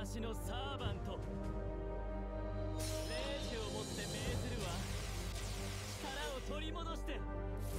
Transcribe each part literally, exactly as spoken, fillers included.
私のサーバント。霊視をもって命ずるわ。力を取り戻して。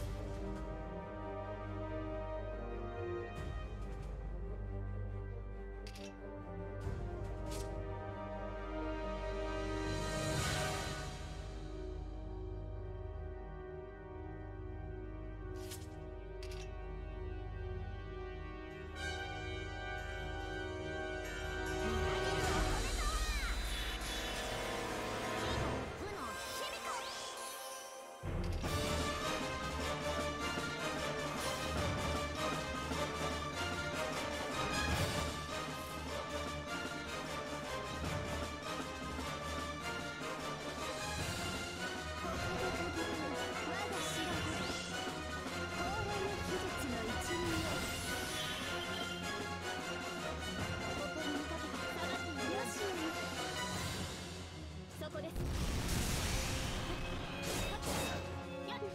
そこです。やっ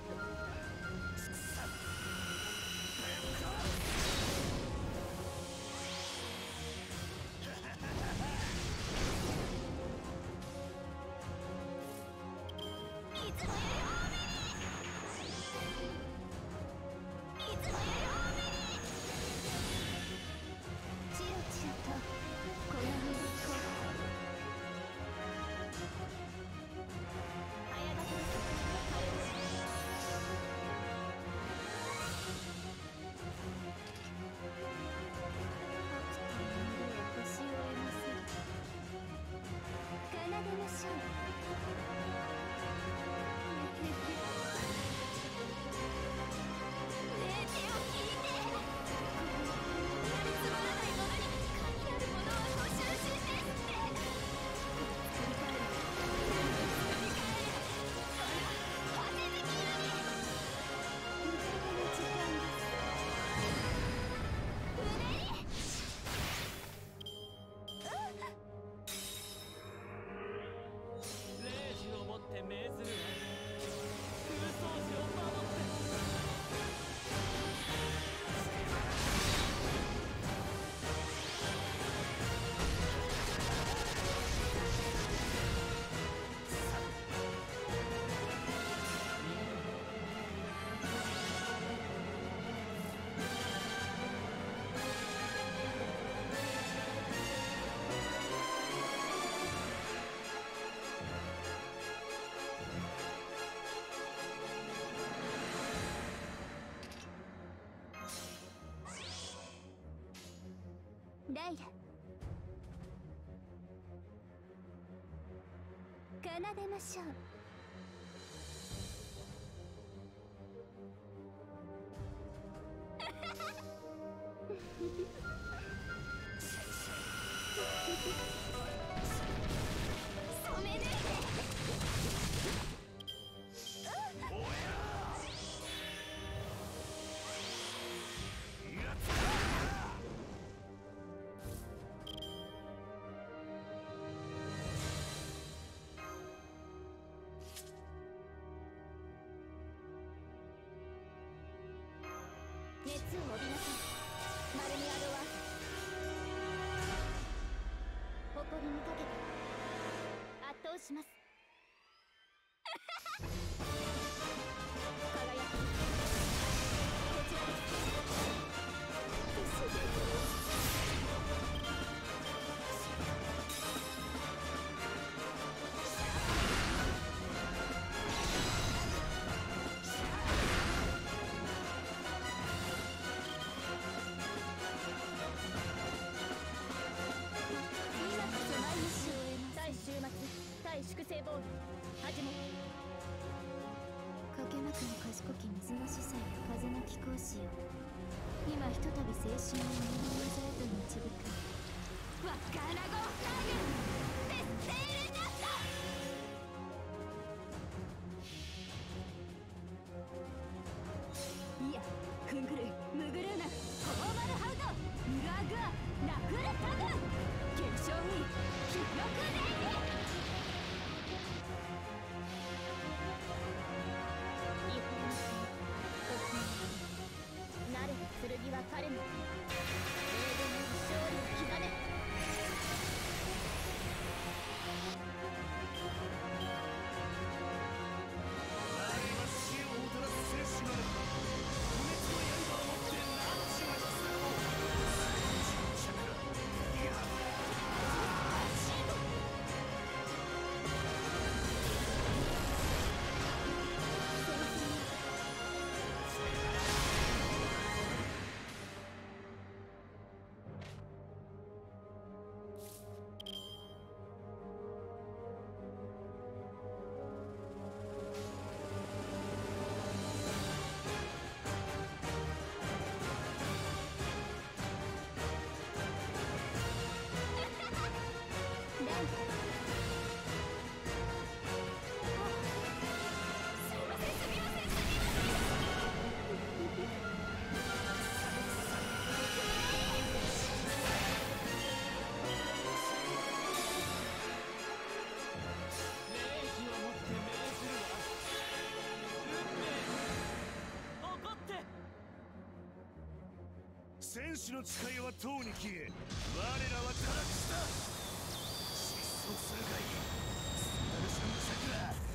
命ずるわ。空想時を守って。 ライラ、奏でましょう。染め抜いて。熱を帯びなさい、マルミアドは。誇りにかけて圧倒します。輝き、こちらです。週末対粛清ボール始め。かけまくの賢き水の司祭や風の貴公子よ、今ひとたび青春を水の技へと導く。ワッカーナゴーフラグデステールダスト。いや、クングルムグルーナコーマルハウトムラグアナフルタグ結晶に記録で慣れた剣は彼の英語の勝利を刻め。 戦士の誓いはとうに消え、我らは堕落した。失踪するがいい。スタルシャンの桜